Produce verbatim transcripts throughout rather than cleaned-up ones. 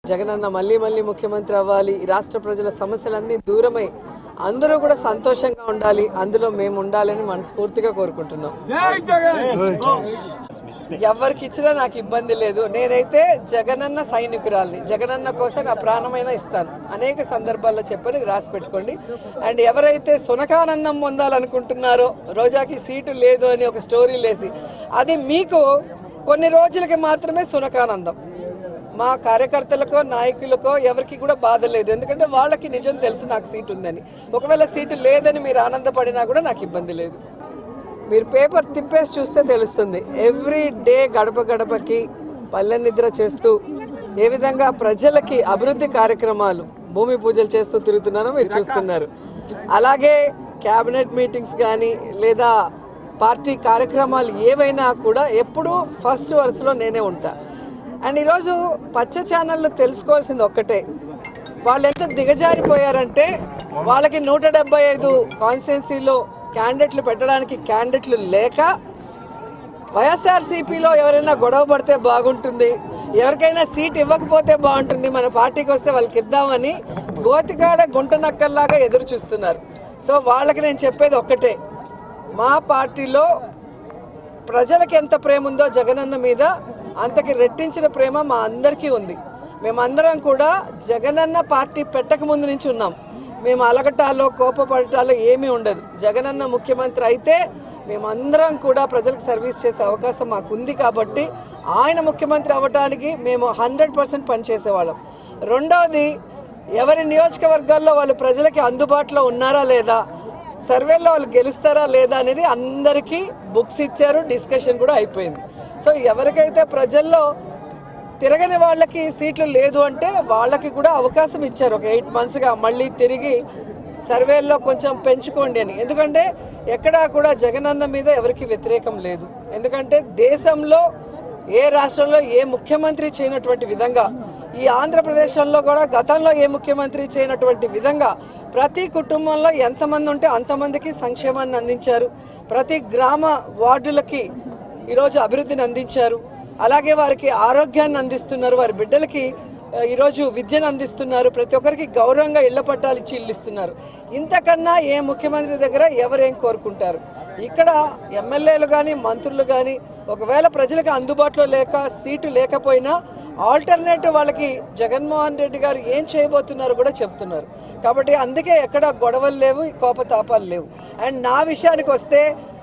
జగనన్న మళ్ళీ మళ్ళీ ముఖ్యమంత్రి అవ్వాలి, రాష్ట్ర ప్రజల సమస్యలన్నీ దూరమై అందరూ కూడా సంతోషంగా ఉండాలి, అందులో మేము ఉండాలని మనస్ఫూర్తిగా కోరుకుంటున్నాం. ఎవరికి ఇచ్చినా నాకు ఇబ్బంది లేదు. నేనైతే జగనన్న సైనికురాల్ని, జగనన్న కోసం నా ప్రాణమైనా ఇస్తాను. అనేక సందర్భాల్లో చెప్పని రాసి పెట్టుకోండి. అండ్ ఎవరైతే సునకానందం పొందాలనుకుంటున్నారో రోజాకి సీటు లేదు అని ఒక స్టోరీ లేసి, అది మీకు కొన్ని రోజులకి మాత్రమే సునకానందం. మా కార్యకర్తలకో నాయకులకో ఎవరికి కూడా బాధ లేదు, ఎందుకంటే వాళ్ళకి నిజం తెలుసు నాకు సీటు ఉందని. ఒకవేళ సీటు లేదని మీరు ఆనందపడినా కూడా నాకు ఇబ్బంది లేదు. మీరు పేపర్ తిప్పేసి చూస్తే తెలుస్తుంది. ఎవ్రీ డే గడప గడపకి పల్లె నిద్ర చేస్తూ ఏ విధంగా ప్రజలకి అభివృద్ధి కార్యక్రమాలు, భూమి పూజలు చేస్తూ తిరుగుతున్నారో మీరు చూస్తున్నారు. అలాగే క్యాబినెట్ మీటింగ్స్ కానీ లేదా పార్టీ కార్యక్రమాలు ఏవైనా కూడా ఎప్పుడూ ఫస్ట్ వరుసలో నేనే ఉంటా. అండ్ ఈరోజు పచ్చ ఛానళ్ళు తెలుసుకోవాల్సింది ఒక్కటే, వాళ్ళు ఎంత దిగజారిపోయారంటే వాళ్ళకి నూట డెబ్బై ఐదు కాన్స్టిట్యున్సీలో క్యాండిడేట్లు పెట్టడానికి క్యాండిడేట్లు లేక వైఎస్ఆర్సీపీలో ఎవరైనా గొడవ పడితే బాగుంటుంది, ఎవరికైనా సీట్ ఇవ్వకపోతే బాగుంటుంది, మన పార్టీకి వస్తే వాళ్ళకి ఇద్దామని గోతికాడ గుంట నక్కల్లాగా ఎదురు చూస్తున్నారు. సో వాళ్ళకి నేను చెప్పేది ఒక్కటే, మా పార్టీలో ప్రజలకి ఎంత ప్రేమ ఉందో జగనన్న మీద అంతకి రెట్టించిన ప్రేమ మా అందరికీ ఉంది. మేమందరం కూడా జగనన్న పార్టీ పెట్టక ముందు నుంచి ఉన్నాం. మేము అలగటాలో కోపపడటాలో ఏమీ ఉండదు. జగనన్న ముఖ్యమంత్రి అయితే మేమందరం కూడా ప్రజలకు సర్వీస్ చేసే అవకాశం మాకు ఉంది కాబట్టి ఆయన ముఖ్యమంత్రి అవ్వడానికి మేము హండ్రెడ్ పర్సెంట్ పనిచేసేవాళ్ళం. రెండవది, ఎవరి నియోజకవర్గాల్లో వాళ్ళు ప్రజలకి అందుబాటులో ఉన్నారా లేదా, సర్వేలో వాళ్ళు గెలుస్తారా లేదా అనేది అందరికీ బుక్స్ ఇచ్చారు, డిస్కషన్ కూడా అయిపోయింది. సో ఎవరికైతే ప్రజల్లో తిరగని వాళ్ళకి సీట్లు లేదు అంటే వాళ్ళకి కూడా అవకాశం ఇచ్చారు ఒక ఎయిట్ మంత్స్గా మళ్ళీ తిరిగి సర్వేల్లో కొంచెం పెంచుకోండి అని. ఎందుకంటే ఎక్కడా కూడా జగనన్న మీద ఎవరికి వ్యతిరేకం లేదు. ఎందుకంటే దేశంలో ఏ రాష్ట్రంలో ఏ ముఖ్యమంత్రి చేయనటువంటి విధంగా, ఈ ఆంధ్రప్రదేశ్లో కూడా గతంలో ఏ ముఖ్యమంత్రి చేయనటువంటి విధంగా ప్రతి కుటుంబంలో ఎంతమంది ఉంటే అంతమందికి సంక్షేమాన్ని అందించారు. ప్రతి గ్రామ వార్డులకి ఈరోజు అభివృద్ధిని అందించారు. అలాగే వారికి ఆరోగ్యాన్ని అందిస్తున్నారు, వారి బిడ్డలకి ఈరోజు విద్యను అందిస్తున్నారు, ప్రతి ఒక్కరికి గౌరవంగా ఇళ్ల పట్టాలు ఇచ్చి ఇల్లు ఇస్తున్నారు. ఇంతకన్నా ఏ ముఖ్యమంత్రి దగ్గర ఎవరేం కోరుకుంటారు? ఇక్కడ ఎమ్మెల్యేలు కానీ మంత్రులు కానీ ఒకవేళ ప్రజలకు అందుబాటులో లేక సీటు లేకపోయినా ఆల్టర్నేటివ్ వాళ్ళకి జగన్మోహన్ రెడ్డి గారు ఏం చేయబోతున్నారు కూడా చెప్తున్నారు. కాబట్టి అందుకే ఎక్కడ గొడవలు లేవు, కోపతాపాలు లేవు. అండ్ నా విషయానికి వస్తే,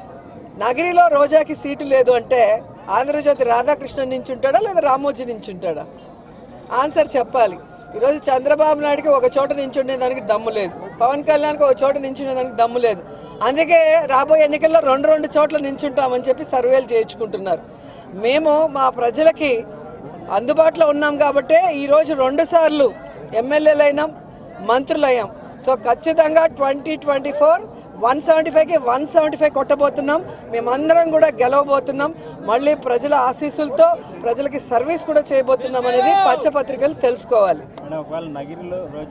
నగిరిలో రోజాకి సీటు లేదు అంటే ఆంధ్రజ్యోతి రాధాకృష్ణన్ నుంచి ఉంటాడా లేదా రామోజీ నుంచి ఉంటాడా? ఆన్సర్ చెప్పాలి. ఈరోజు చంద్రబాబు నాయుడుకి ఒక చోట నించుండేదానికి దమ్ము లేదు, పవన్ కళ్యాణ్కి ఒక చోట నించుండేదానికి దమ్ము లేదు. అందుకే రాబోయే ఎన్నికల్లో రెండు రెండు చోట్ల నించుంటామని చెప్పి సర్వేలు చేయించుకుంటున్నారు. మేము మా ప్రజలకి అందుబాటులో ఉన్నాం కాబట్టే ఈరోజు రెండు సార్లు ఎమ్మెల్యేలు అయినాం, మంత్రులు అయ్యాం. సో ఖచ్చితంగా twenty twenty four one seventy ఫైవ్కి వన్ సెవెంటీ ఫైవ్ కొట్టబోతున్నాం. మేమందరం కూడా గెలవబోతున్నాం. మళ్ళీ ప్రజల ఆశీస్సులతో ప్రజలకి సర్వీస్ కూడా చేయబోతున్నాం అనేది పచ్చపత్రికలు తెలుసుకోవాలి.